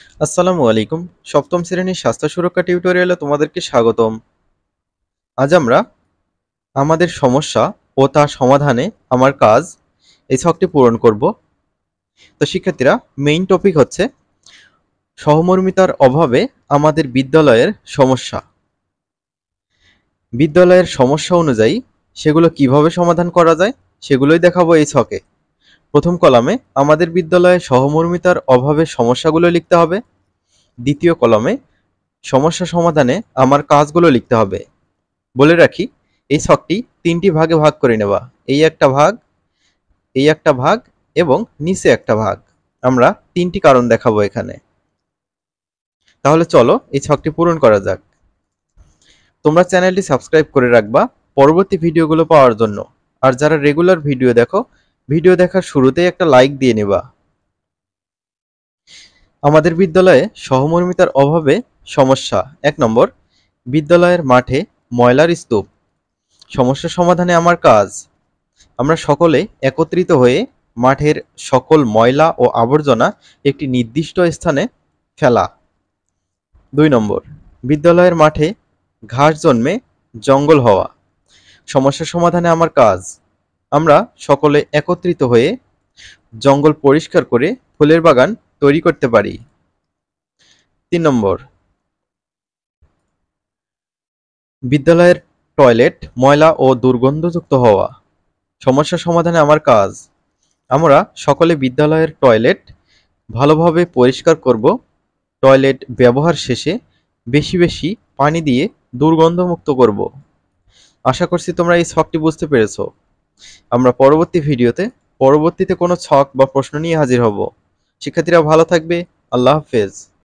আসসালামু আলাইকুম। সপ্তম শ্রেণীর স্বাস্থ্য সুরক্ষা টিউটোরিয়ালে তোমাদেরকে স্বাগতম। আজ আমরা আমাদের সমস্যা ও তার সমাধানে আমার কাজ এই ছকটি পূরণ করব। তো শিক্ষার্থীরা, মেইন টপিক হচ্ছে সহমর্মিতার অভাবে আমাদের বিদ্যালয়ের সমস্যা। বিদ্যালয়ের সমস্যা অনুযায়ী সেগুলো কিভাবে সমাধান করা যায় সেগুলোই দেখাবো এই ছকে। প্রথম কলামে আমাদের বিদ্যালয়ে সহমর্মিতার অভাবে সমস্যাগুলো লিখতে হবে। দ্বিতীয় কলামে সমস্যা সমাধানে আমার কাজগুলো লিখতে হবে। বলে রাখি, এই ছকটি তিনটি ভাগে ভাগ করে নেওয়া। এই একটা ভাগ, এই একটা ভাগ এবং নিচে একটা ভাগ। আমরা তিনটি কারণ দেখাবো এখানে। তাহলে চলো এই ছকটি পূরণ করা যাক। তোমরা চ্যানেলটি সাবস্ক্রাইব করে রাখবা পরবর্তী ভিডিওগুলো পাওয়ার জন্য। আর যারা রেগুলার ভিডিও দেখো, ভিডিও দেখার শুরুতেই একটা লাইক দিয়ে নেবা। আমাদের বিদ্যালয়ে সহমর্মিতার অভাবে সমস্যা। 1 নম্বর, বিদ্যালয়ের মাঠে ময়লার স্তূপ। সমস্যা সমাধানে আমার কাজ। আমরা সকলে একত্রিত হয়ে মাঠের সকল ময়লা ও আবর্জনা একটি নির্দিষ্ট স্থানে ফেলা। 2 নম্বর, বিদ্যালয়ের মাঠে ঘাস জন্মে জঙ্গল হওয়া। সমস্যা সমাধানে আমার কাজ। আমরা সকলে একত্রিত হয়ে জঙ্গল পরিষ্কার করে ফুলের বাগান তৈরি করতে পারি। 3 নম্বর, বিদ্যালয়ের টয়লেট ময়লা ও দুর্গন্ধযুক্ত হওয়া। সমস্যা সমাধানে আমার কাজ। আমরা সকলে বিদ্যালয়ের টয়লেট ভালোভাবে পরিষ্কার করব। টয়লেট ব্যবহার শেষে বেশি বেশি পানি দিয়ে দুর্গন্ধমুক্ত করব। আশা করছি তোমরা এই ছকটি বুঝতে পেরেছো। আমরা পরবর্তীতে কোনো ছক বা প্রশ্ন নিয়ে হাজির হব। শিক্ষার্থীরা ভালো থাকবে। আল্লাহ হাফেজ।